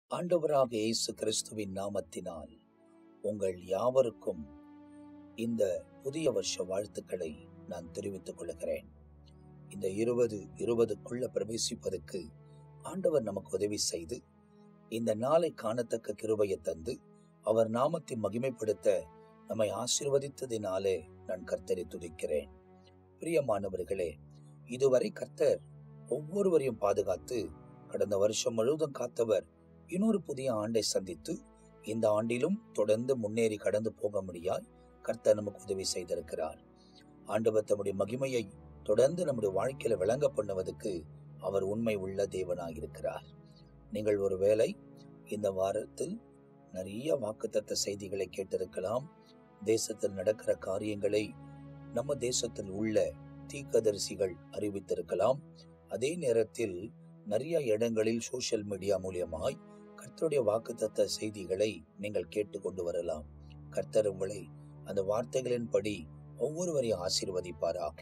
ஆண்டவராக இயேசு கிறிஸ்துவின் நாமத்தினால் உங்கள் யாவருக்கும் இந்த புதிய வருஷ வாழ்த்துக்களை நான் தெரிவித்துக் கொள்கிறேன். இந்த 2020க்குள்ள பிரவேசிப்பதற்கு ஆண்டவர் நமக்கு உதவி செய்து இந்த நாளை காணத்தக்க கிருபையை தந்து அவர் நாமத்தை மகிமைப்படுத்த நம்மை ஆசீர்வதித்ததினாலே நான் கர்த்தரை துதிக்கிறேன். பிரியமானவர்களே, இதுவரை கர்த்தர் ஒவ்வொருவரையும் பாதுகாத்து கடந்த வருஷம் முழுவதும் காத்தவர் இன்னொரு புதிய ஆண்டை சந்தித்து இந்த ஆண்டிலும் தொடர்ந்து முன்னேறி கடந்து போக முடியாய் கர்த்தர் நமக்கு உதவி செய்திருக்கிறார். ஆண்டவர் தம்முடைய மகிமையை தொடர்ந்து நம்முடைய வாழ்க்கையில விளங்க பண்ணுவதற்கு அவர் உண்மை உள்ள தேவனாயிருக்கிறார். நீங்கள் ஒருவேளை இந்த வாரத்தில் நிறைய வாக்குத்தத்த செய்திகளை கேட்டிருக்கலாம். தேசத்தில் நடக்கிற காரியங்களை நம்ம தேசத்தில் உள்ள தீர்க்கதரிசிகள் அறிவித்திருக்கலாம். அதே நேரத்தில் நிறைய இடங்களில் சோசியல் மீடியா மூலியமாய் கர்த்தருடைய வாக்குத்தத்த செய்திகளை நீங்கள் கேட்டு கொண்டு வரலாம். கர்த்தர் உங்களை அந்த வார்த்தைகளின்படி ஒவ்வொருவரையும் ஆசீர்வதிப்பாராக.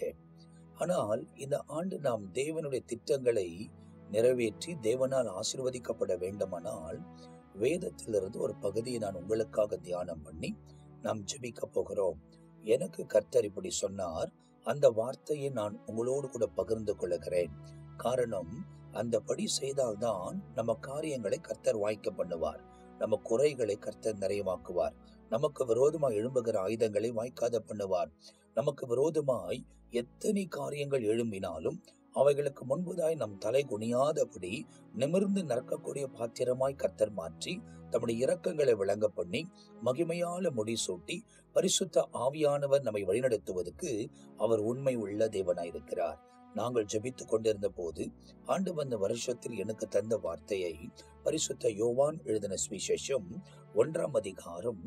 ஆனால் இந்த ஆண்டு நாம் தேவனுடைய திட்டங்களை நிறைவேற்றி தேவனால் ஆசீர்வதிக்கப்பட வேண்டுமானால் வேதத்திலிருந்து ஒரு பகுதியை நான் உங்களுக்காக தியானம் பண்ணி நாம் ஜெபிக்க போகிறோம். எனக்கு கர்த்தர் இப்படி சொன்னார், அந்த வார்த்தையை நான் உங்களோடு கூட பகிர்ந்து கொள்கிறேன். காரணம், அந்த படி செய்தால்தான் நம்ம காரியங்களை கர்த்தர் வாய்க்க பண்ணுவார். நம்ம குறைகளை கர்த்தர் நிறைவாக்குவார். நமக்கு விரோதமாய் எழும்புகிற ஆயுதங்களை வாய்க்காத பண்ணுவார். நமக்கு விரோதமாய் எத்தனை காரியங்கள் எழும்பினாலும் அவைகளுக்கு முன்புதாய் நம் தலை குனியாதபடி நிமிர்ந்து நடக்கக்கூடிய பாத்திரமாய் கர்த்தர் மாற்றி தம்முடைய இரக்கங்களை விளங்க பண்ணி மகிமையால முடிசூட்டி பரிசுத்த ஆவியானவர் நம்மை வழிநடத்துவதற்கு அவர் உண்மை உள்ள தேவனாயிருக்கிறார். நாங்கள் ஜெபித்துக் கொண்டிருந்த போது ஆண்டவர் அந்த வருஷத்தில் எனக்கு தந்த வார்த்தையை பரிசுத்த யோவான் எழுதின சுவிசேஷம் 1ஆம் அதிகாரம்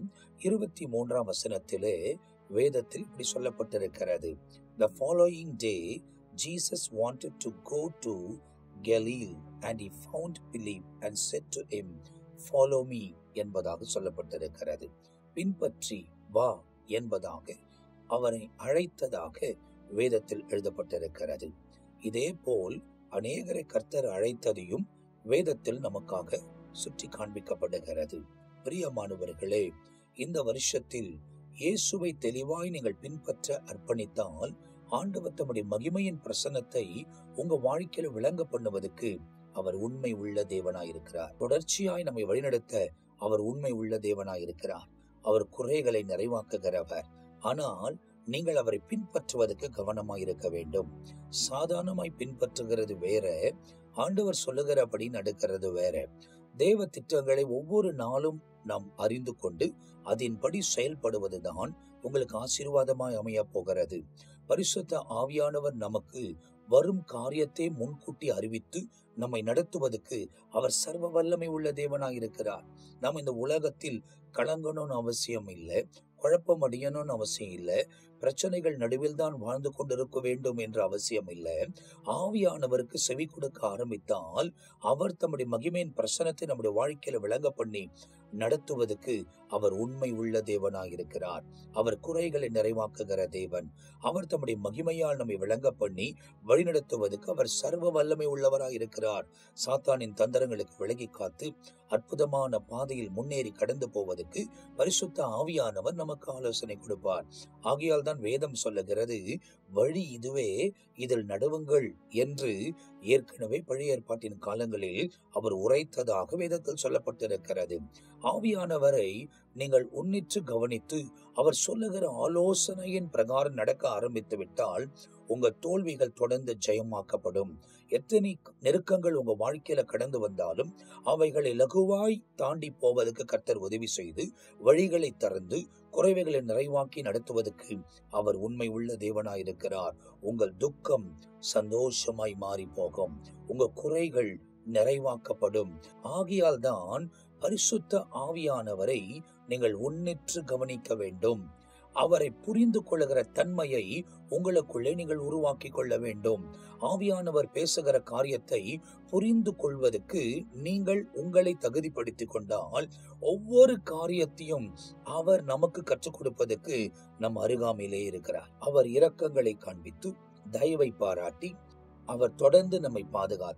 23ஆம் வசனத்திலே வேதத்தில் இப்படி சொல்லப்பட்டிருக்கிறது. The following day Jesus wanted to go to Galilee and he found Philip and said to him, follow me என்பதாக சொல்லப்பட்டிருக்கிறது. பின்பற்றி வா என்பதாக அவரை அழைத்ததாக வேதத்தில் எழுதப்பட்டிருக்கிறது. இதே போல் அநேகரை கர்த்தர் அழைத்ததையும் வேதத்தில் நமக்காக சுற்றி காண்பிக்கப்படுகிறது. பிரியமானவர்களே, இந்த வருஷத்தில் இயேசுவை தெளிவாய் நீங்கள் பின்பற்ற அர்ப்பணித்தால் ஆண்டவர் தம்முடைய மகிமையின் பிரசன்னத்தை உங்க வாழ்க்கையில விளங்க பண்ணுவதற்கு அவர் உண்மை உள்ள தேவனாயிருக்கிறார். தொடர்ச்சியாய் நம்மை வழிநடத்த அவர் உண்மை உள்ள தேவனாயிருக்கிறார். அவர் குறைகளை நிறைவாக்குகிறவர். ஆனால் நீங்கள் அவரை பின்பற்றுவதற்கு கவனமாயிருக்க வேண்டும். சாதாரணமாய் பின்பற்றுகிறது வேற, ஆண்டவர் சொல்லுகிறபடி நடக்கிறது வேற. தேவ திட்டங்களை ஒவ்வொரு நாளும் நாம் அறிந்து கொண்டு அதன்படி செயல்படுவதுதான் உங்களுக்கு ஆசீர்வாதமாய் அமைய போகிறது. பரிசுத்த ஆவியானவர் நமக்கு வரும் காரியத்தை முன்கூட்டி அறிவித்து நம்மை நடத்துவதற்கு அவர் சர்வ வல்லமை உள்ள தேவனாயிருக்கிறார். நாம் இந்த உலகத்தில் கலங்கணும்னு அவசியம் இல்லை, குழப்பம் அடையணும்னு அவசியம் இல்லை, பிரச்சனைகள் நடுவில் தான் வாழ்ந்து கொண்டிருக்க வேண்டும் என்ற அவசியம் இல்லை. ஆவியானவருக்கு செவி கொடுக்க ஆரம்பித்தால் அவர் தம்முடைய மகிமையின் பிரசனத்தை நம்முடைய வாழ்க்கையில விளங்க பண்ணி நடத்துவதற்கு அவர் உண்மை உள்ள தேவனாயிருக்கிறார். அவர் குறைகளை நிறைவாக்குகிற தேவன். அவர் தம்முடைய மகிமையால் நம்மை விளங்க பண்ணி வழிநடத்துவதற்கு அவர் சர்வ வல்லமை உள்ளவராயிருக்கிறார். சாத்தானின் தந்திரங்களுக்கு விலகி காத்து அற்புதமான பாதையில் முன்னேறி கடந்து போவதற்கு பரிசுத்த ஆவியானவர் நமக்கு ஆலோசனை கொடுப்பார். ஆகையால் தான் வேதம் சொல்லுகிறது, வழி இதுவே, இதில் நடுவுங்கள் என்று ஏற்கனவே பழைய ஏற்பாட்டின் காலங்களில் அவர் உரைத்ததாக வேதத்தில் சொல்லப்பட்டிருக்கிறது. ஆவியானவரை நீங்கள் உன்னிற்று கவனித்து அவர் சொல்லுகிற ஆலோசனையின் பிரகாரம் நடக்க ஆரம்பித்து விட்டால் உங்க தோல்விகள் தொடர்ந்து ஜெயமாக்கப்படும். எத்தனை நெருக்கங்கள் உங்க வாழ்க்கையில கடந்து வந்தாலும் அவைகளை லகுவாய் தாண்டி போவதற்கு கர்த்தர் உதவி செய்து வழிகளை திறந்து குறைவைகளை நிறைவாக்கி நடத்துவதற்கு அவர் உண்மை உள்ள தேவனாயிருக்கிறார். உங்கள் துக்கம் சந்தோஷமாய் மாறி போகும், உங்க குறைகள் நிறைவாக்கப்படும். ஆகையால் தான் பரிசுத்த ஆவியானவரை நீங்கள் உன்னிற்று கவனிக்க வேண்டும். அவரை புரிந்து கொள்ளுகிற தன்மையை உங்களுக்குள்ளே நீங்கள் உருவாக்கி கொள்ள வேண்டும். ஆவியானவர் பேசுகிற காரியத்தை புரிந்து கொள்வதற்கு நீங்கள் உங்களை தகுதிப்படுத்திக் கொண்டால் ஒவ்வொரு காரியத்தையும் அவர் நமக்கு கற்றுக் கொடுப்பதற்கு நம் அருகாமையிலே இருக்கிறார். அவர் இரக்கங்களை காண்பித்து தயவை பாராட்டி அவர் தொடர்ந்து நம்மை பாதுகாத்து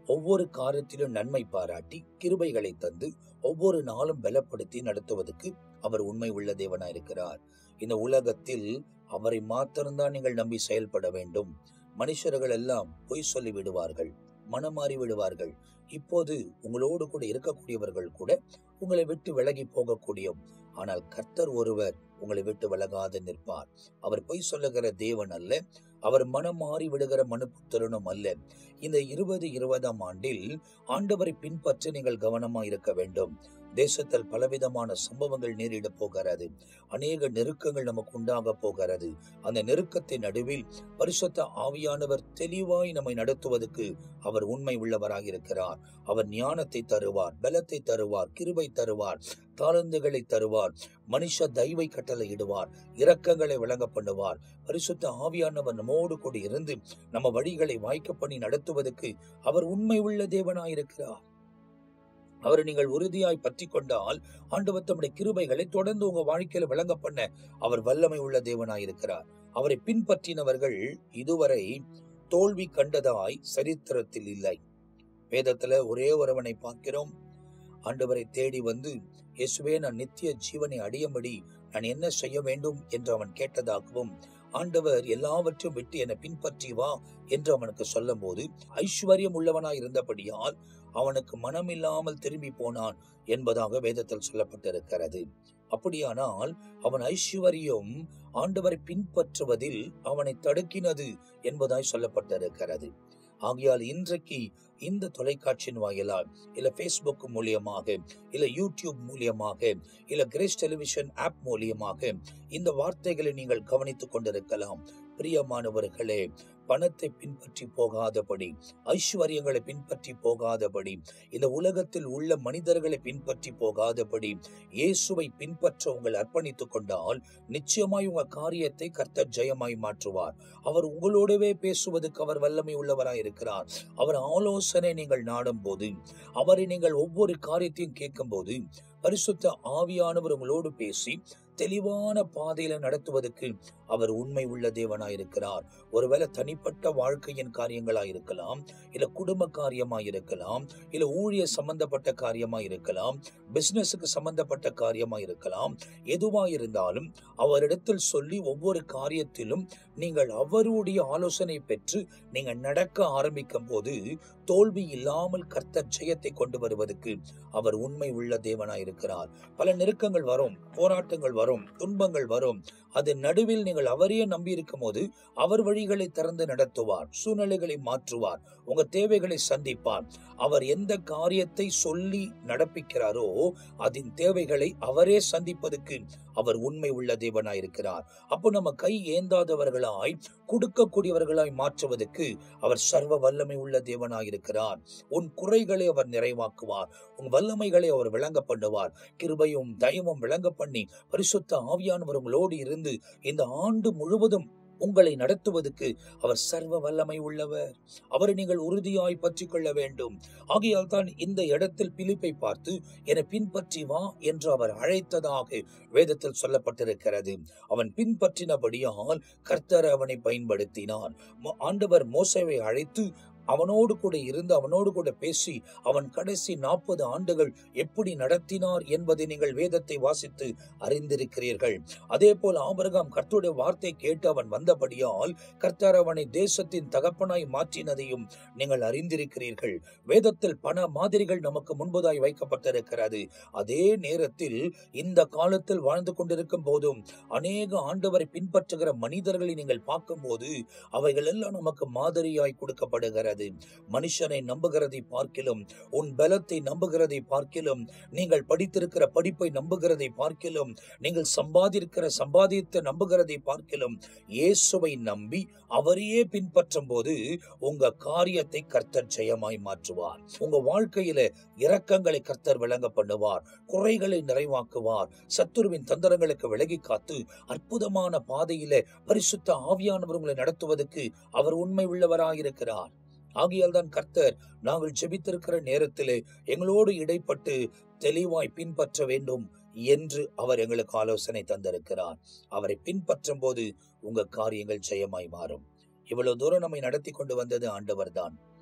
ஒவ்வொரு காரியத்திலும் நன்மை பாராட்டி கிருபைகளை தந்து ஒவ்வொரு நாளும் பலப்படுத்தி நடத்துவதற்கு அவர் உண்மை உள்ள தேவனாயிருக்கிறார். இந்த உலகத்தில் அவரை மாத்திரம்தான் நீங்கள் நம்பி செயல்பட வேண்டும். மனுஷர்கள் எல்லாம் பொய் சொல்லி விடுவார்கள், மனமாறி விடுவார்கள். இப்போது உங்களோடு கூட இருக்கக்கூடியவர்கள் கூட உங்களை விட்டு விலகி போகக்கூடிய, ஆனால் கர்த்தர் ஒருவர் உங்களை விட்டு விலகாது நிற்பார். அவர் பொய் சொல்லுகிற தேவன் அல்ல, அவர் மனம் மாறி விடுகிற மனுப்புத்திறனும் அல்ல. இந்த 2020ஆம் ஆண்டில் ஆண்டவரை பின்பற்ற நீங்கள் கவனமா இருக்க வேண்டும். தேசத்தில் பலவிதமான சம்பவங்கள் நேரிட போகிறது. அநேக நெருக்கங்கள் நமக்கு உண்டாக போகிறது. அந்த நெருக்கத்தின் நடுவில் பரிசுத்த ஆவியானவர் தெளிவாய் நம்மை நடத்துவதற்கு அவர் உண்மை உள்ளவராக இருக்கிறார். அவர் ஞானத்தை தருவார், பலத்தை தருவார், கிருபை தருவார், தாளந்துகளை தருவார், மனுஷ தயவை கட்டளையிடுவார், இரக்கங்களை விளங்க பண்ணுவார். பரிசுத்த ஆவியானவர் நம்மோடு கூட இருந்து நம்ம வழிகளை வாய்க்க பண்ணி நடத்துவதற்கு அவர் உண்மை உள்ள தேவனாயிருக்கிறார். அவரை நீங்கள் உறுதியாய் பற்றி கொண்டால் ஆண்டவர் தம்முடைய கிருபைகளை தொடர்ந்து உங்க வாழ்க்கையில விளங்க பண்ண அவர் வல்லமை உள்ள தேவனாயிருக்கிறார். அவரை பின்பற்றினவர்கள் இதுவரை தோல்வி கண்டதாய் சரித்திரத்தில் இல்லை. வேதத்துல ஒரே ஒருவனை பார்க்கிறோம். ஆண்டவரை தேடி வந்து, இயேசுவே, நான் நித்திய ஜீவனை அடையும்படி நான் என்ன செய்ய வேண்டும் என்று அவன் கேட்டதாகவும், ஆண்டவர் எல்லாவற்றையும் விட்டு என்னை பின்பற்றி வா என்று அவனுக்கு சொல்லும் போது ஐஸ்வர்யம் உள்ளவனாய் இருந்தபடியால் அவனுக்கு மனம் இல்லாமல் திரும்பி போனான் என்பதாக வேதத்தில் சொல்லப்பட்டிருக்கிறது. அப்படியானால் அவன் ஐஸ்வர்யம் ஆண்டவரை பின்பற்றுவதில் அவனை தடுக்கினது என்பதாய் சொல்லப்பட்டிருக்கிறது. ஆகையால் இன்றைக்கு இந்த தொலைக்காட்சியின் வாயிலால், இல்ல பேஸ்புக் மூலியமாக, இல்ல யூடியூப் மூலியமாக, இல்ல கிரேஸ் டெலிவிஷன் ஆப் மூலியமாக இந்த வார்த்தைகளை நீங்கள் கவனித்துக் கொண்டிருக்கலாம். பிரியமானவர்களே, பணத்தை பின்பற்றி போகாதபடி, ஐஸ்வர்யங்களை பின்பற்றி போகாதபடி, இந்த உலகத்தில் உள்ள மனிதர்களை பின்பற்றி போகாதபடி இயேசுவை பின்பற்ற உங்கள் அர்ப்பணித்துக் கொண்டால் நிச்சயமாய் உங்க காரியத்தை கர்த்தர் ஜெயமாய் மாற்றுவார். அவர் உங்களோடவே பேசுவதற்கு அவர் வல்லமை உள்ளவராய் இருக்கிறார். அவர் ஆலோசனை நீங்கள் நாடும் போது, அவரை நீங்கள் ஒவ்வொரு காரியத்தையும் கேட்கும் போது, பரிசுத்த ஆவியானவர் உங்களோடு பேசி தெளிவான பாதையில நடத்துவதற்கு அவர் உண்மை உள்ள தேவனாயிருக்கிறார். ஒருவேளை தனிப்பட்ட வாழ்க்கையின் காரியங்களாயிருக்கலாம், இல்ல குடும்ப காரியமாயிருக்கலாம், இல்ல ஊழிய சம்பந்தப்பட்ட காரியமாயிருக்கலாம், பிசினஸுக்கு சம்பந்தப்பட்ட காரியமாயிருக்கலாம். எதுவாயிருந்தாலும் அவரிடத்தில் சொல்லி ஒவ்வொரு காரியத்திலும் நீங்கள் அவருடைய ஆலோசனை பெற்று நீங்க நடக்க ஆரம்பிக்கும் போது தோல்வி இல்லாமல் கர்த்தர் ஜெயத்தை கொண்டு வருவதற்கு அவர் உண்மை உள்ள தேவனாயிருக்கிறார். பல நெருக்கங்கள் வரும், போராட்டங்கள் வரும், துன்பங்கள் வரும். அது நடுவில் நீங்கள் அவரையே நம்பி இருக்கும் போது அவர் வழிகளை திறந்து நடத்துவார், சூழ்நிலைகளை மாற்றுவார், உங்க தேவைகளை சந்திப்பார். அவர் எந்த காரியத்தை சொல்லி நடப்பிக்கிறாரோ அதன் தேவைகளை அவரே சந்திப்பதற்கு அவர் உண்மை உள்ள தேவனாயிருக்கிறார். அப்போ நம்ம கை ஏந்தாதவர்களாய் கொடுக்கக்கூடியவர்களாய் மாற்றுவதற்கு அவர் சர்வ வல்லமை உள்ள தேவனாயிருக்கிறார். உன் குறைகளை அவர் நிறைவாக்குவார், உன் வல்லமைகளை அவர் விளங்க பண்ணுவார். கிருபையும் தயவும் விளங்க பண்ணி பரிசுத்த ஆவியானவர் உங்களோடு இருந்து இந்த ஆண்டு முழுவதும் உங்களை நடத்துவதற்கு அவர் சர்வ வல்லமை உள்ளவர். அவரை நீங்கள் உறுதியாய் பற்றி கொள்ள வேண்டும். ஆகையால் தான் இந்த இடத்தில் பிலிப்பை பார்த்து என்னை பின்பற்றி வா என்று அவர் அழைத்ததாக வேதத்தில் சொல்லப்பட்டிருக்கிறது. அவன் பின்பற்றினபடியால் கர்த்தர் அவனை பயன்படுத்தினான். ஆண்டவர் மோசேவை அழைத்து அவனோடு கூட இருந்து அவனோடு கூட பேசி அவன் கடைசி 40 ஆண்டுகள் எப்படி நடத்தினார் என்பதை நீங்கள் வேதத்தை வாசித்து அறிந்திருக்கிறீர்கள். அதே போல் ஆபிரகாம் கர்த்தருடைய வார்த்தை கேட்டு அவன் வந்தபடியால் கர்த்தர் அவனை தேசத்தின் தகப்பனாய் மாற்றினதையும் நீங்கள் அறிந்திருக்கிறீர்கள். வேதத்தில் பல மாதிரிகள் நமக்கு முன்பதாய் வைக்கப்பட்டிருக்கிறது. அதே நேரத்தில் இந்த காலத்தில் வாழ்ந்து கொண்டிருக்கும் போதும் அநேக ஆண்டவரை பின்பற்றுகிற மனிதர்களை நீங்கள் பார்க்கும் போது அவைகள் எல்லாம் நமக்கு மாதிரியாய் கொடுக்கப்படுகிறது. மனுஷனை நம்புகிறதை பார்க்கிலும், உன் பலத்தை நம்புகிறதை பார்க்கிலும், நீங்கள் படித்திருக்கிற படிப்பை நம்புகிறதை பார்க்கிலும், நீங்கள் சம்பாதித்த நம்புகிறதை பார்க்கிலும் இயேசுவை நம்பி அவரையே பின்பற்றும் போது உங்க காரியத்தை கர்த்தர் ஜெயமாய் மாற்றுவார். உங்க வாழ்க்கையில இரக்கங்களை கர்த்தர் விளங்க பண்ணுவார், குறைகளை நிறைவாக்குவார், சத்துருவின் தந்திரங்களுக்கு விலகி காத்து அற்புதமான பாதையில பரிசுத்த ஆவியானவர் உங்களை நடத்துவதற்கு அவர் உண்மை உள்ளவராயிருக்கிறார். ஆகையால் தான் கர்த்தர் நாங்கள் ஜெபித்திருக்கிற நேரத்திலே எங்களோடு இடைப்பட்டு தெளிவாய் பின்பற்ற வேண்டும் என்று அவர் எங்களுக்கு ஆலோசனை தந்திருக்கிறார். அவரை பின்பற்றும் போது உங்க காரியங்கள் ஜெயமாய் மாறும். இவ்வளவு தூரம் நம்மை நடத்தி கொண்டு வந்தது ஆண்டவர் தான்.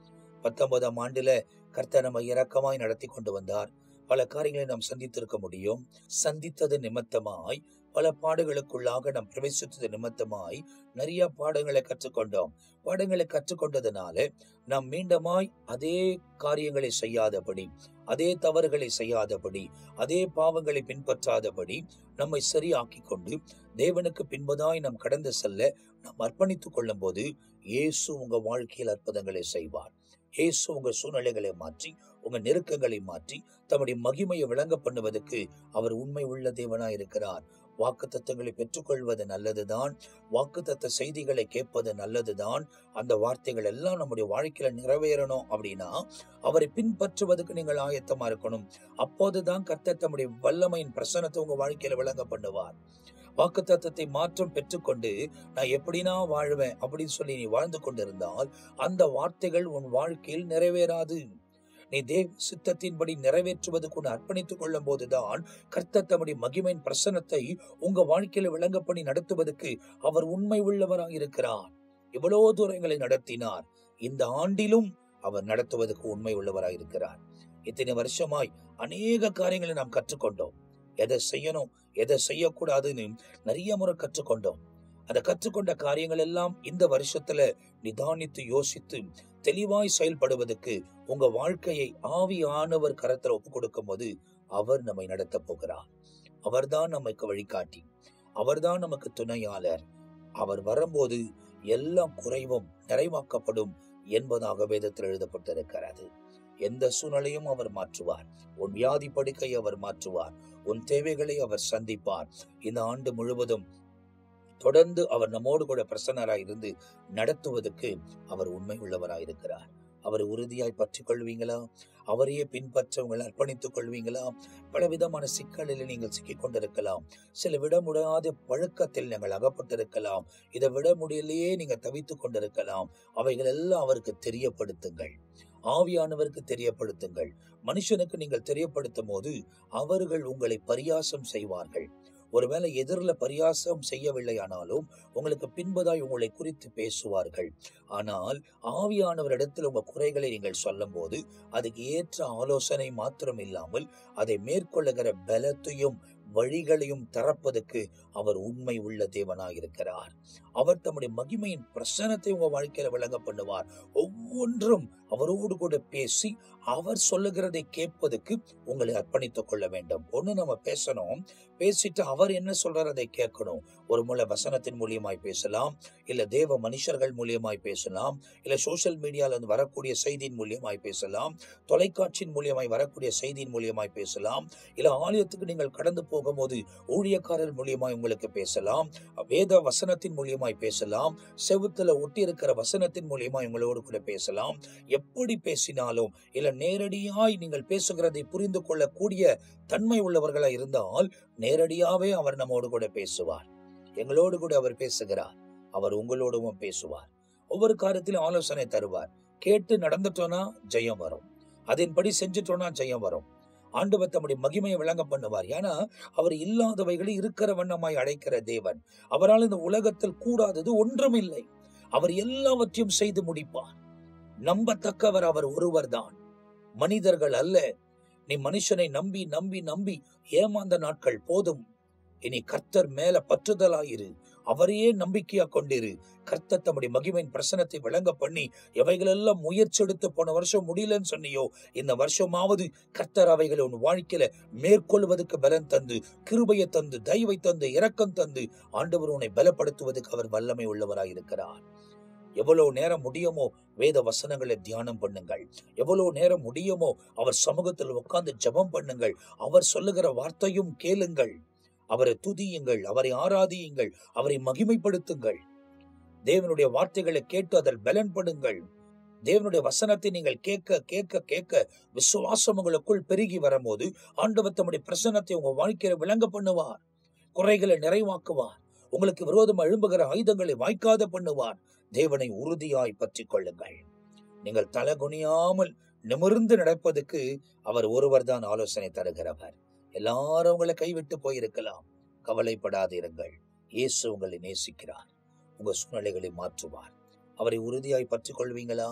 19ஆம் ஆண்டுல கர்த்தர் நம்ம இரக்கமாய் நடத்தி கொண்டு வந்தார். பல காரியங்களை நாம் சந்தித்திருக்க முடியும். சந்தித்தது நிமித்தமாய் பல பாடுகளுக்குள்ளாக நாம் பிரவேசித்தது நிமித்தமாய் நிறைய பாடங்களை கற்றுக்கொண்டோம். பாடங்களை கற்றுக்கொண்டதுனால நாம் மீண்டுமாய் அதே காரியங்களை செய்யாதபடி, அதே தவறுகளை செய்யாதபடி, அதே பாவங்களை பின்பற்றாதபடி நம்மை சரியாக்கி கொண்டு தேவனுக்கு பின்பதாய் நாம் கடந்து செல்ல நாம் அர்ப்பணித்துக் கொள்ளும் போது இயேசு உங்க வாழ்க்கையில் அற்புதங்களை செய்வார். இயேசு உங்க சூழ்நிலைகளை மாற்றி, உங்க நெருக்கங்களை மாற்றி தம்முடைய மகிமையை விளங்க பண்ணுவதற்கு அவர் உண்மை உள்ள தேவனாய் இருக்கிறார். வாக்குத்தத்தங்களை பெற்றுக்கொள்வது நல்லதுதான். வாக்குத்தத்த செய்திகளை கேட்பது நல்லதுதான். அந்த வார்த்தைகள் எல்லாம் நம்முடைய வாழ்க்கையில நிறைவேறணும் அப்படின்னா அவரை பின்பற்றுவதற்கு நீங்கள் ஆயத்தமா இருக்கணும். அப்போதுதான் கர்த்தர் தம்முடைய வல்லமையின் பிரசன்னத்தை உங்க வாழ்க்கையில விளங்க பண்ணுவார். வாக்குத்தத்தத்தை மாற்றம் பெற்றுக்கொண்டு நான் எப்படினா வாழ்வேன் அப்படின்னு சொல்லி நீ வாழ்ந்து கொண்டிருந்தால் அந்த வார்த்தைகள் உன் வாழ்க்கையில் நிறைவேறாது. நீ தேவ சித்தத்தின்படி நிறைவேற்றுவதற்கு உன்னை அர்ப்பணித்துக் கொள்ளும் போதுதான் கர்த்தர் தம்முடைய மகிமையின் பிரசன்னத்தை உங்க வாழ்க்கையில விளங்க பண்ணி நடத்துவதற்கு அவர் உண்மை உள்ளவராக இருக்கிறார். இவ்வளவு தூரங்களை நடத்தினார். இந்த ஆண்டிலும் அவர் நடத்துவதற்கு உண்மை உள்ளவராக இருக்கிறார். இத்தனை வருஷமாய் அநேக காரியங்களை நாம் கற்றுக்கொண்டோம். எதை செய்யணும், எதை செய்யக்கூடாதுன்னு நிறைய முறை கற்றுக்கொண்டோம். அந்த கற்றுக்கொண்ட காரியங்கள் எல்லாம் இந்த வருஷத்துல நிதானித்து யோசித்து தெளிவாய் செயல்படுவதற்கு உங்க வாழ்க்கையை ஆவியானவர் கரத்துல ஒப்பு கொடுக்கும் போது அவர் நம்மை நடத்த போகிறார். அவர்தான் நமக்கு வழிகாட்டி, அவர்தான் நமக்கு துணையாளர். அவர் வரும்போது எல்லாம் குறைவும் நிறைவாக்கப்படும் என்பதாக வேதத்தில் எழுதப்பட்டிருக்கிறது. எந்த சூழ்நிலையும் அவர் மாற்றுவார். உன் வியாதி படுக்கை அவர் மாற்றுவார். உன் தேவைகளை அவர் சந்திப்பார். இந்த ஆண்டு முழுவதும் தொடர்ந்து அவர் நம்மோடு கூட பிரசன்னராய் இருந்து நடத்துவதற்கு அவர் உண்மை உள்ளவராய் இருக்கிறார். அவரை உறுதியாய் பற்றிக் கொள்வீங்களா? அவரையே பின்பற்ற உங்களை அர்ப்பணித்துக் கொள்வீங்களா? பலவிதமான சிக்கலில் நீங்கள் சிக்கிக் கொண்டிருக்கலாம். சில விட முடியாத பழக்கத்தில் நீங்கள் அகப்பட்டிருக்கலாம். இதை விட முடியலையே நீங்க தவித்துக் கொண்டிருக்கலாம். அவைகள் எல்லாம் அவருக்கு தெரியப்படுத்துங்கள். ஆவியானவருக்கு தெரியப்படுத்துங்கள். மனுஷனுக்கு நீங்கள் தெரியப்படுத்தும் போது அவர்கள் உங்களை பரியாசம் செய்வார்கள். ஒருவேளை எதிரில் பரியாசம் செய்யவில்லை ஆனாலும் உங்களுக்கு பின்பதாய் உங்களை குறித்து பேசுவார்கள். ஆனால் ஆவியானவரிடத்தில் உங்க குறைகளை நீங்கள் சொல்லும் போது அதுக்கு ஏற்ற ஆலோசனை மாத்திரம் இல்லாமல் அதை மேற்கொள்ளுகிற பலத்தையும் வழிகளையும் திறப்பதற்கு அவர் உண்மை உள்ள தேவனாக இருக்கிறார். அவர் தம்முடைய மகிமையின் பிரசன்னத்தை உங்க வாழ்க்கையில விளங்க பண்ணுவார். ஒவ்வொன்றும் அவரோடு கூட பேசி அவர் சொல்லுகிறதை கேட்பதற்கு உங்களை அர்ப்பணித்துக் கொள்ள வேண்டும். ஒண்ணு நம்ம பேசணும், பேசிட்டு அவர் என்ன சொல்றதை கேட்கணும். ஒரு முறை வசனத்தின் மூலியமாய் பேசலாம், இல்ல தேவ மனுஷர்கள் மூலியமாய் பேசலாம், இல்ல சோசியல் மீடியால இருந்து வரக்கூடிய செய்தியின் மூலியமாய் பேசலாம், தொலைக்காட்சியின் மூலியமாய் வரக்கூடிய செய்தியின் மூலியமாய் பேசலாம், இல்ல ஆலயத்துக்கு நீங்கள் கடந்து போகும்போது ஊழியக்காரர் மூலியமாய் உங்களுக்கு பேசலாம், வேத வசனத்தின் மூலியமாய் பேசலாம், செவுத்துல ஒட்டி இருக்கிற வசனத்தின் மூலியமாய் உங்களோடு கூட பேசலாம். எப்படி பேசினாலும் இல்ல நேரடியாய் நீங்கள் பேசுகிறதை புரிந்து கொள்ளக்கூடிய தன்மை உள்ளவர்களா இருந்தால் நேரடியாவே அவர் நம்மோடு கூட பேசுவார். எங்களோடு கூட அவர் பேசுகிறார். அவர் உங்களோடவும் பேசுவார். ஒவ்வொரு காரியத்திலும் ஆலோசனை தருவார். கேட்டு நடந்துட்டோம்னா ஜெயம் வரும். அதன்படி செஞ்சுட்டோம்னா ஜெயம் வரும். ஆண்டவர் தம்முடைய மகிமையை விளங்க பண்ணுவார். ஏன்னா அவர் இல்லாதவைகளை இருக்கிற வண்ணமாய் அழைக்கிற தேவன். அவரால் இந்த உலகத்தில் கூடாதது ஒன்றும் இல்லை. அவர் எல்லாவற்றையும் செய்து முடிப்பார். நம்பத்தக்கவர் அவர் ஒருவர் தான், மனிதர்கள் அல்ல. நீ மனுஷனை நம்பி நம்பி நம்பி ஏமாந்த நாட்கள் போதும். இனி கர்த்தர் மேல பற்றுதலாயிரு. அவரையே நம்பிக்கையா கொண்டிரு. கர்த்தர் தம்முடைய மகிமையின் பிரசனத்தை விளங்க பண்ணி எவைகளெல்லாம் முயற்சி எடுத்து போன வருஷம் முடியலன்னு சொன்னியோ, இந்த வருஷமாவது கர்த்தர் அவைகளை உன் வாழ்க்கையில மேற்கொள்வதற்கு பலன் தந்து, கிருபையை தந்து, தயவை தந்து, இரக்கம் தந்து ஆண்டவர் உன்னை பலப்படுத்துவதற்கு அவர் வல்லமை உள்ளவராய் இருக்கிறார். எவ்வளவு நேரம் முடியுமோ வேத வசனங்களை தியானம் பண்ணுங்கள். எவ்வளவு நேரம் முடியுமோ அவர் சமூகத்தில் உட்கார்ந்து ஜெபம் பண்ணுங்கள். அவர் சொல்லுகிற வார்த்தையும் கேளுங்கள். அவரை துதியுங்கள், அவரை ஆராதியுங்கள், அவரை மகிமைப்படுத்துங்கள். தேவனுடைய வார்த்தைகளை கேட்டு அதில் பலன் படுங்கள். தேவனுடைய வசனத்தை நீங்கள் கேட்க கேட்க கேட்க விசுவாசம் உங்களுக்குள் பெருகி வரும்போது ஆண்டவர் தம்முடைய பிரசன்னத்தை உங்க வாழ்க்கையில விளங்க பண்ணுவார். குறைகளை நிறைவாக்குவார். உங்களுக்கு விரோதம் எழும்புகிற ஆயுதங்களை வாய்க்காத பண்ணுவார். தேவனை உறுதியாய் பற்றி கொள்ளுங்கள். நீங்கள் தலகுனியாமல் நிமிர்ந்து நடப்பதற்கு அவர் ஒருவர் தான் ஆலோசனை தருகிறவர். எல்லாரும் உங்களை கைவிட்டு போயிருக்கலாம். கவலைப்படாதிருங்கள். இயேசு உங்களை நேசிக்கிறார். உங்க சூழ்நிலைகளை மாற்றுவார். அவரை உறுதியாய் பற்றி கொள்வீங்களா?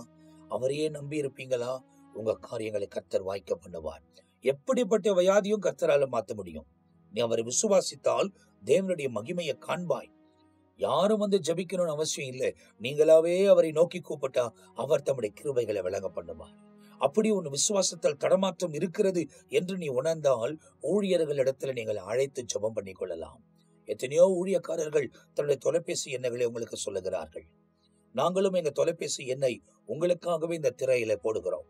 அவரையே நம்பி இருப்பீங்களா? உங்க காரியங்களை கர்த்தர் வாய்க்க பண்ணுவார். எப்படிப்பட்ட வியாதியும் கர்த்தரால மாத்த முடியும். நீ அவரை விசுவாசித்தால் தேவனுடைய மகிமையை காண்பாய். யாரும் வந்து ஜெபிக்கணும்னு அவசியம் இல்லை. நீங்களாவே அவரை நோக்கி கூப்பிட்டா அவர் தம்முடைய கிருபைகளை விளங்க பண்ணுவார். அப்படி உன் விசுவாசத்தால் தடமாற்றம் இருக்கிறது என்று நீ உணர்ந்தால் ஊழியர்களிடத்துல நீங்கள் அழைத்து ஜெபம் பண்ணி கொள்ளலாம். எத்தனையோ ஊழியக்காரர்கள் தன்னுடைய தொலைபேசி எண்ணைகளை உங்களுக்கு சொல்லுகிறார்கள். நாங்களும் எங்க தொலைபேசி எண்ணை உங்களுக்காகவே இந்த திரையில போடுகிறோம்.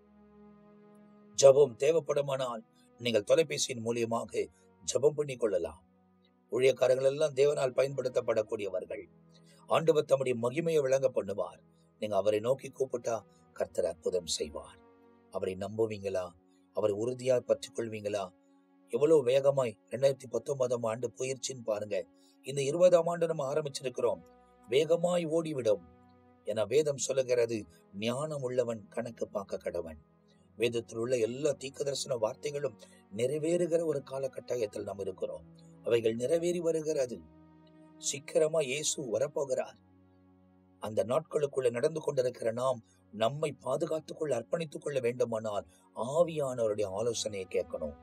ஜெபம் தேவைப்படுமானால் நீங்கள் தொலைபேசியின் மூலியமாக ஜெபம் பண்ணி கொள்ளலாம். ஊழியக்காரர்கள் எல்லாம் தேவனால் பயன்படுத்தப்படக்கூடியவர்கள். ஆண்டவர் தம்முடைய மகிமையை விளங்க பண்ணுவார். நீங்க அவரை நோக்கி கூப்பிட்டா கர்த்தர் அற்புதம் செய்வார். அவரை நம்புவீங்களா? அவரை உறுதியாய் பற்றிக் கொள்வீங்களா? எவ்வளவு வேகமாய் 2019 ஆண்டு போயிருச்சுன்னு பாருங்க. இந்த 20ஆம் ஆண்டு நம்ம ஆரம்பிச்சிருக்கிறோம். வேகமாய் ஓடிவிடும். என வேதம் சொல்லுகிறது, ஞானம் உள்ளவன் கணக்கு பார்க்க கடவன். வேதத்தில் உள்ள எல்லா தீர்க்கதரிசன வார்த்தைகளும் நிறைவேறுகிற ஒரு காலகட்டாயத்தில் நாம் இருக்கிறோம். அவைகள் நிறைவேறி வருகிறது. சீக்கிரமா இயேசு வரப்போகிறார். அந்த நாட்களுக்குள்ள நடந்து கொண்டிருக்கிற நாம் நம்மை பாதுகாத்துக் கொள்ள அர்ப்பணித்துக் கொள்ள வேண்டுமானால் ஆவியானவருடைய ஆலோசனையை கேட்கணும்.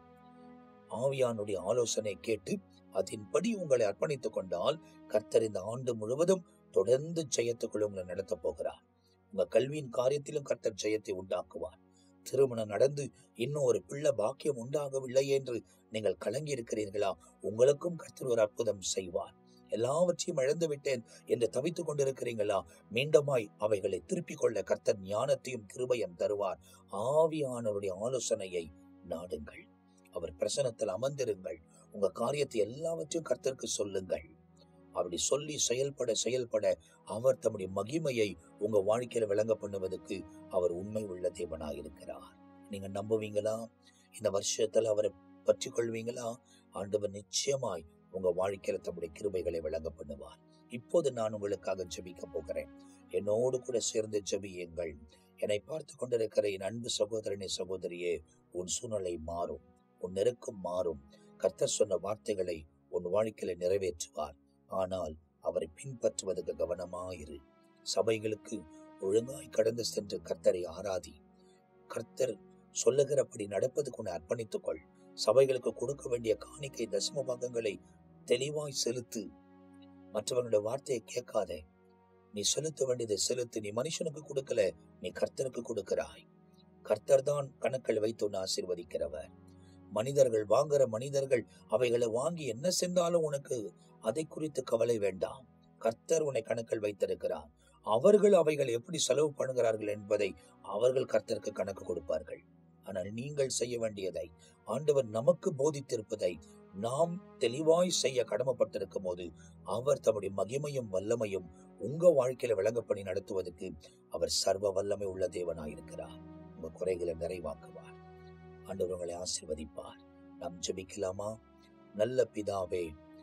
ஆவியானுடைய ஆலோசனை கேட்டு அதன்படி உங்களை அர்ப்பணித்துக் கொண்டால் கர்த்தர் இந்த ஆண்டு முழுவதும் தொடர்ந்து ஜெயத்துக்குள்ள உங்களை நடத்த போகிறார். உங்க கல்வியின் காரியத்திலும் கர்த்தர் ஜெயத்தை உண்டாக்குவார். திருமணம் நடந்து இன்னும் ஒரு பிள்ளை பாக்கியம் உண்டாகவில்லை என்று நீங்கள் கலங்கி இருக்கிறீர்களா? உங்களுக்கும் கர்த்தர் ஒரு அற்புதம் செய்வார். எல்லாவற்றையும் இழந்து விட்டேன் என்று தவித்துக் கொண்டிருக்கிறீங்களா? மீண்டுமாய் அவைகளை திருப்பிக் கொள்ள கர்த்தர் ஞானத்தையும் கிருபையும் தருவார். ஆவியானவருடைய ஆலோசனையை நாடுங்கள். அவர் பிரசன்னத்தில் அமர்ந்திருங்கள். உங்க காரியத்தை எல்லாவற்றையும் கர்த்தருக்கு சொல்லுங்கள். அப்படி சொல்லி செயல்பட அவர் தம்முடைய மகிமையை உங்க வாழ்க்கையில விளங்க பண்ணுவதற்கு அவர் உண்மை உள்ள தேவனாயிருக்கிறார். நீங்க நம்புவீங்களா? இந்த வருஷத்துல அவரை பற்றி கொள்வீங்களா? ஆண்டவர் நிச்சயமாய் உங்க வாழ்க்கையில தம்முடைய கிருபைகளை விளங்க பண்ணுவார். இப்போது நான் உங்களுக்காக ஜெபிக்க போகிறேன். என்னோடு கூட சேர்ந்து ஜெபியுங்கள். என்னை பார்த்து கொண்டிருக்கிற என் அன்பு சகோதரனே, சகோதரியே, உன் சூழ்நிலை மாறும், உன் நெருக்கம் மாறும். கர்த்தர் சொன்ன வார்த்தைகளை உன் வாழ்க்கையில நிறைவேற்றுவார். ஆனால் அவரை பின்பற்றுவதற்கு கவனமாயிரு. சபைகளுக்கு ஒழுங்காய் கடந்து சென்று கர்த்தரை ஆராதி. கர்த்தர் சொல்லுகிறபடி நடப்பதுக்கு உன்னை அர்ப்பணித்துக் கொள். சபைகளுக்கு கொடுக்க வேண்டிய காணிக்கை தசம பாகங்களை தெளிவாய் செலுத்து. மற்றவங்களுடைய வார்த்தையை கேட்காதே. நீ செலுத்த வேண்டியதை செலுத்து. நீ மனுஷனுக்கு கொடுக்கல, நீ கர்த்தருக்கு கொடுக்கிறாய். கர்த்தர் தான் கணக்கில் வைத்து உன்னை ஆசீர்வதிக்கிறவர். மனிதர்கள் அவைகளை வாங்கி என்ன சென்றாலும் உனக்கு அதை குறித்து கவலை வேண்டாம். கர்த்தர் உன்னை கணக்கில் வைத்திருக்கிறார். அவர்கள் அவைகளை எப்படி செலவு பண்ணுகிறார்கள் என்பதை அவர்கள் கர்த்தருக்கு கணக்கு கொடுப்பார்கள். ஆனால் நீங்கள் செய்ய வேண்டியதை ஆண்டவர் நமக்கு போதித்திருப்பதை நாம் தெளிவாய் செய்ய கடமைப்பட்டிருக்கும் போது அவர் தம்முடைய மகிமையும் வல்லமையும் உங்க வாழ்க்கையில விளங்க பண்ணி நடத்துவதற்கு அவர் சர்வ வல்லமை உள்ள தேவனாயிருக்கிறார். உங்க குறைகளை நிறைவாக்குவார். ஆண்டவர் உங்களை ஆசீர்வதிப்பார். நாம் ஜெபிக்கலாமா? நல்ல பிதாவே,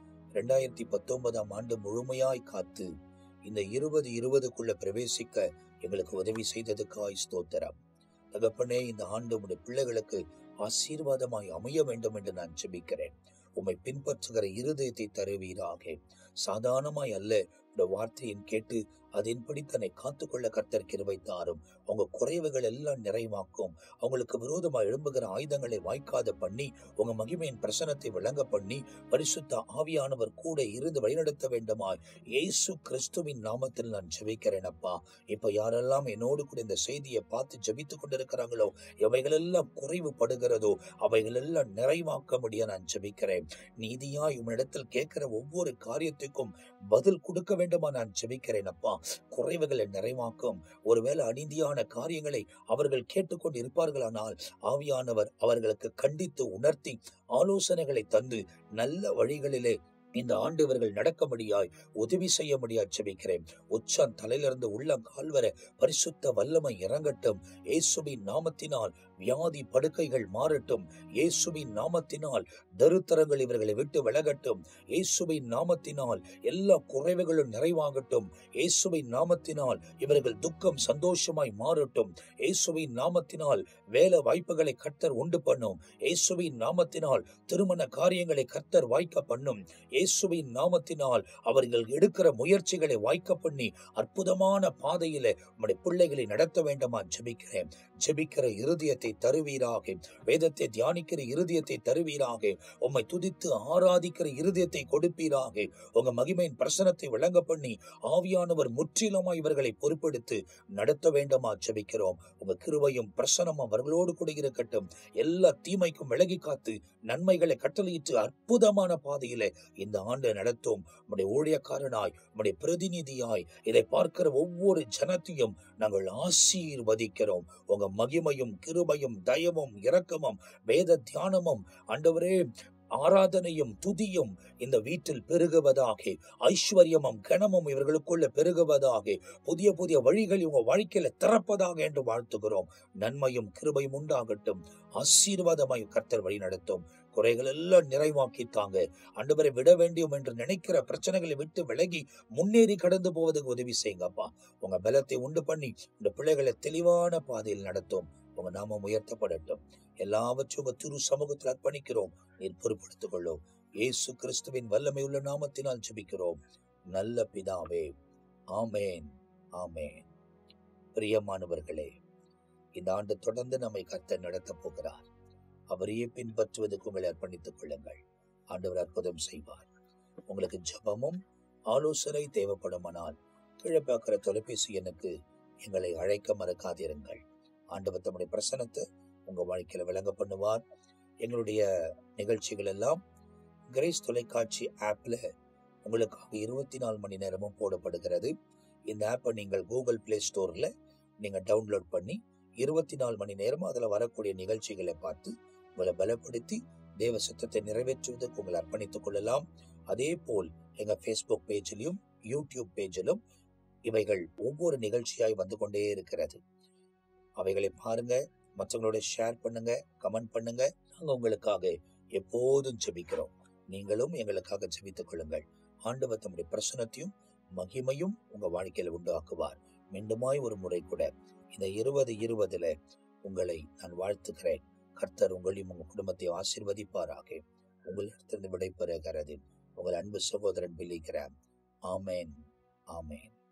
2019ஆம் ஆண்டு முழுமையாய் காத்து இந்த 2020க்குள்ள பிரவேசிக்க எங்களுக்கு உதவி செய்ததுக்காய் ஸ்தோத்திரம். தகப்பனே, இந்த ஆண்டு உடைய பிள்ளைகளுக்கு ஆசீர்வாதமாய் அமைய வேண்டும் என்று நான் ஜெபிக்கிறேன். உம்மை பின்பற்றுகிற இருதயத்தை தருவீராக. சாதாரணமாய் அல்ல, உடைய வார்த்தையின் கேட்டு அதன்படி தன்னை காத்துக்கொள்ள கர்த்தர் கிருபை தாரும். அவங்க குறைவுகள் எல்லாம் நிறைவாக்கும். அவங்களுக்கு விரோதமாக எழும்புகிற ஆயுதங்களை வாய்க்காத பண்ணி உங்க மகிமையின் பிரசனத்தை விளங்க பண்ணி பரிசுத்த ஆவியானவர் கூட இருந்து வழிநடத்த வேண்டுமாய் இயேசு கிறிஸ்துவின் நாமத்தில் நான் ஜெபிக்கிறேன் அப்பா. இப்ப யாரெல்லாம் என்னோடு கூட இந்த செய்தியை பார்த்து ஜெபித்துக் கொண்டிருக்கிறாங்களோ, எவைகளெல்லாம் குறைவுபடுகிறதோ அவைகளெல்லாம் நிறைவாக்க முடிய நான் ஜெபிக்கிறேன். நீதியாய் உம்மிடத்தில் கேட்கிற ஒவ்வொரு காரியத்துக்கும் பதில் கொடுக்க வேண்டுமா நான் ஜெபிக்கிறேன் அப்பா. குறைவுகளை நிறைவாக்கும். ஒருவேளை அநீதியான காரியங்களை அவர்கள் கேட்டுக்கொண்டு இருப்பார்களானால் ஆவியானவர் அவர்களுக்கு கண்டித்து உணர்த்தி ஆலோசனைகளை தந்து நல்ல வழிகளிலே இந்த ஆண்டு இவர்கள் நடக்க முடியாய் உதவி செய்ய முடியாது ஜெபிக்கிறேன். உச்சம் தலையிலிருந்து உள்ளம் கால்வர பரிசுத்த வல்லமை இறங்கட்டும். இயேசுவின் நாமத்தினால் வியாதி படுக்கைகள் மாறட்டும். இயேசுவின் நாமத்தினால் தரித்திரங்கள் இவர்களை விட்டு விலகட்டும். இயேசுவின் நாமத்தினால் எல்லா குறைவுகளும் நிறைவாகட்டும். இயேசுவின் நாமத்தினால் இவர்கள் துக்கம் சந்தோஷமாய் மாறட்டும். இயேசுவின் நாமத்தினால் வேலை வாய்ப்புகளை கர்த்தர் உண்டு பண்ணும். இயேசுவின் நாமத்தினால் திருமண காரியங்களை கர்த்தர் வாய்க்க பண்ணும். இயேசுவின் நாமத்தினால் அவர்கள் எடுக்கிற முயற்சிகளை வாய்க்க பண்ணி அற்புதமான பாதையில உம்முடைய பிள்ளைகளை நடத்த வேண்டுமா ஜெபிக்கிறேன். ஜெபிக்கிற இருதயத்தை தருவீராக. வேதத்தை தியானிக்கிற இருதயத்தை தருவீராக. உம்மை துதித்து ஆராதிக்கிற இருதயத்தை கொடுப்பீராக. உங்க மகிமையின் பிரசனத்தை விளங்க பண்ணி ஆவியானவர் முற்றிலுமாய் இவர்களை பொறுப்பெடுத்து நடத்த வேண்டுமா ஜெபிக்கிறோம். உங்க கிருபையும் பிரசனமும் அவர்களோடு கூட இருக்கட்டும். எல்லா தீமைக்கும் விலகி காத்து நன்மைகளை கட்டளையிட்டு அற்புதமான பாதையில இந்த ஆண்டு நடத்தும். உம்முடைய ஊழியக்காரனாய், உம்முடைய பிரதிநிதியாய் இதை பார்க்கிற ஒவ்வொரு ஜனத்தையும் நாங்கள் ஆசீர்வதிக்கிறோம். உங்க மகிமையும் கிருபையும் தயவும் இரக்கமும் வேத தியானமும் ஆண்டவரே ஆராதனையும் துதியும் இந்த வீட்டில் பெருகுவதாக. ஐஸ்வர்யமும் கனமும் இவர்களுக்குள்ள பெருகுவதாக. புதிய புதிய வழிகள் இவங்க வாழ்க்கையில திறப்பதாக என்று வாழ்த்துகிறோம். நன்மையும் கிருபையும் உண்டாகட்டும். ஆசீர்வாதமாய் கர்த்தர் வழி நடத்தும். குறைகள் எல்லாம் நிறைவாக்கித்தாங்க. ஆண்டவரை விட வேண்டும் என்று நினைக்கிற பிரச்சனைகளை விட்டு விலகி முன்னேறி கடந்து போவதற்கு உதவி செய்யுங்கப்பா. உங்க பலத்தை உண்டு பண்ணி இந்த பிள்ளைகளை தெளிவான பாதையில் நடத்தும். உங்க நாமம் உயர்த்தப்படட்டும். எல்லாவற்றும் உங்க திரு சமூகத்தில் அர்ப்பணிக்கிறோம். நீர் பொறுப்படுத்திக் கொள்ளும். இயேசு கிறிஸ்துவின் வல்லமை உள்ள நாமத்தினால் ஜெபிக்கிறோம் நல்ல பிதாவே. ஆமேன், ஆமேன். பிரியமானவர்களே, இந்த ஆண்டு தொடர்ந்து நம்மை கர்த்தர் நடத்த போகிறார். அவரையே பின்பற்றுவதற்கு உங்களை அர்ப்பணித்துக் கொள்ளுங்கள். ஆண்டவர் அற்புதம் செய்வார். உங்களுக்கு ஜெபமும் ஆலோசனை தேவைப்படுமானால் கீழே பார்க்கிற தொலைபேசி எண்ணுக்கு எங்களை அழைக்க மறக்காதிருங்கள். ஆண்டவர் தம்முடைய பிரசனத்தை உங்க வாழ்க்கையில விளங்க பண்ணுவார். எங்களுடைய நிகழ்ச்சிகள் எல்லாம் கிரேஸ் தொலைக்காட்சி ஆப்ல உங்களுக்காக 24 மணி நேரமும் போடப்படுகிறது. இந்த ஆப்பை நீங்கள் கூகுள் பிளே ஸ்டோர்ல நீங்க டவுன்லோட் பண்ணி 24 மணி நேரம் அதுல வரக்கூடிய நிகழ்ச்சிகளை பார்த்து உங்களை பலப்படுத்தி தேவ சித்தத்தை நிறைவேற்றுவதற்கு உங்களை அர்ப்பணித்துக் கொள்ளலாம். அதே போல் எங்க ஃபேஸ்புக் பேஜிலும் யூடியூப் பேஜிலும் இவைகள் ஒவ்வொரு நிகழ்ச்சியாய் வந்து கொண்டே இருக்கிறது. அவைகளை பாருங்க, மற்றவங்களோட ஷேர் பண்ணுங்க, கமெண்ட் பண்ணுங்க. நாங்க உங்களுக்காக எப்போதும் ஜெபிக்கிறோம். நீங்களும் எங்களுக்காக ஜெபித்துக் கொள்ளுங்கள். ஆண்டவர் தம்முடைய பிரசனத்தையும் மகிமையும் உங்க வாழ்க்கையில உண்டாக்குவார். மீண்டுமாய் ஒரு முறை கூட இந்த 2020 உங்களை நான் வாழ்த்துகிறேன். கர்த்தர் உங்களையும் உங்க குடும்பத்தை ஆசீர்வதிப்பாராக. உங்களிடத்திலிருந்து விடைபெறுகிறது உங்கள் அன்பு சகோதரன் பில்லி கிராம். ஆமேன், ஆமேன்.